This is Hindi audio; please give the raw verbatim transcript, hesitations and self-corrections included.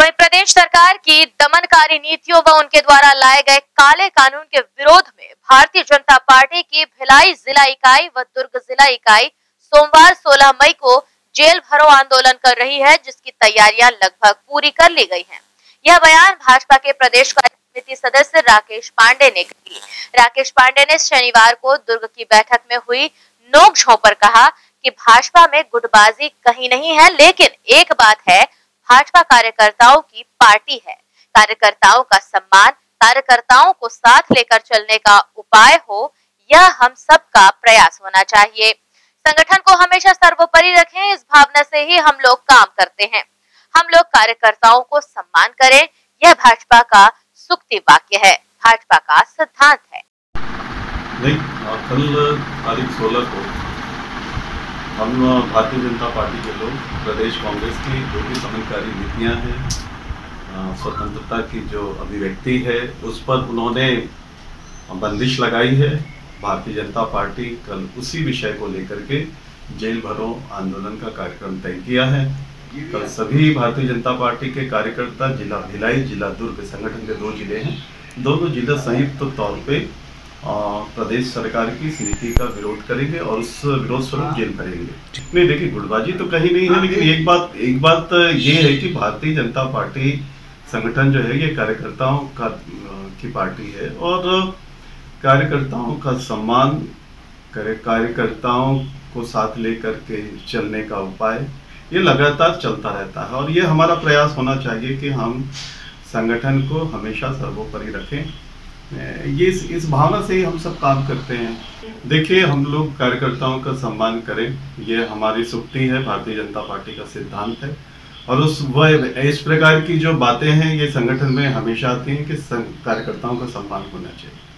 वहीं प्रदेश सरकार की दमनकारी नीतियों व उनके द्वारा लाए गए काले कानून के विरोध में भारतीय जनता पार्टी की भिलाई जिला इकाई व दुर्ग जिला इकाई सोमवार सोलह मई को जेल भरो आंदोलन कर रही है, जिसकी तैयारियां लगभग पूरी कर ली गई हैं। यह बयान भाजपा के प्रदेश कार्य समिति सदस्य राकेश पांडे ने दी। राकेश पांडे ने शनिवार को दुर्ग की बैठक में हुई नोक-झोंक पर कहा कि भाजपा में गुटबाजी कहीं नहीं है, लेकिन एक बात है, भाजपा कार्यकर्ताओं की पार्टी है। कार्यकर्ताओं का सम्मान, कार्यकर्ताओं को साथ लेकर चलने का उपाय हो, यह हम सबका प्रयास होना चाहिए। संगठन को हमेशा सर्वोपरि रखें, इस भावना से ही हम लोग काम करते हैं। हम लोग कार्यकर्ताओं को सम्मान करें, यह भाजपा का सूक्ति वाक्य है, भाजपा का सिद्धांत है। नहीं, कल तारीख सोलह को हम भारतीय जनता पार्टी के लोग प्रदेश कांग्रेस की जो भी दमनकारी नीतियां हैं, स्वतंत्रता की जो अभिव्यक्ति है, उस पर उन्होंने बंदिश लगाई है। भारतीय जनता पार्टी कल उसी विषय को लेकर के जेल भरो आंदोलन का कार्यक्रम तय किया है। कल सभी भारतीय जनता पार्टी के कार्यकर्ता जिला भिलाई, जिला दुर्ग संगठन के दो जिले हैं, दोनों जिले संयुक्त तो तौर पे प्रदेश सरकार की इस नीति का विरोध करेंगे और उस विरोध स्वरूप जेल भरेंगे। नहीं, देखिए, गुटबाजी तो कहीं नहीं है, लेकिन एक बात एक बात ये है कि भारतीय जनता पार्टी संगठन जो है ये कार्यकर्ताओं का की पार्टी है और कार्यकर्ताओं का सम्मान करे, कार्यकर्ताओं को साथ लेकर के चलने का उपाय ये लगातार चलता रहता है और ये हमारा प्रयास होना चाहिए कि हम संगठन को हमेशा सर्वोपरि रखें। ये इस, इस भावना से ही हम सब काम करते हैं। देखिए, हम लोग कार्यकर्ताओं का सम्मान करें, ये हमारी सूक्ति है, भारतीय जनता पार्टी का सिद्धांत है और उस वह इस प्रकार की जो बातें हैं ये संगठन में हमेशा आती हैं कि कार्यकर्ताओं का सम्मान होना चाहिए।